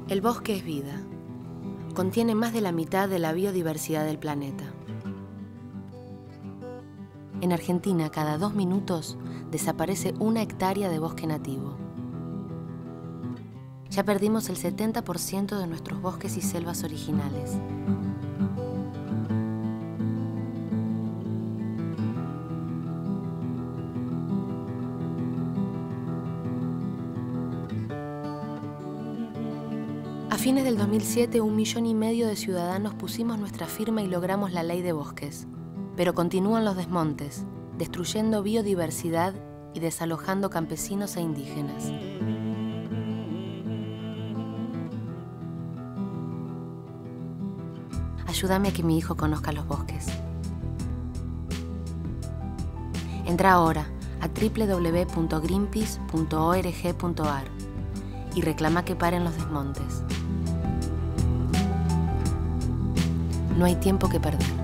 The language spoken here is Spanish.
El bosque es vida. Contiene más de la mitad de la biodiversidad del planeta. En Argentina, cada 2 minutos desaparece 1 hectárea de bosque nativo. Ya perdimos el 70% de nuestros bosques y selvas originales. A fines del 2007, 1,5 millones de ciudadanos pusimos nuestra firma y logramos la ley de bosques. Pero continúan los desmontes, destruyendo biodiversidad y desalojando campesinos e indígenas. Ayúdame a que mi hijo conozca los bosques. Entra ahora a www.greenpeace.org.ar y reclama que paren los desmontes. No hay tiempo que perder.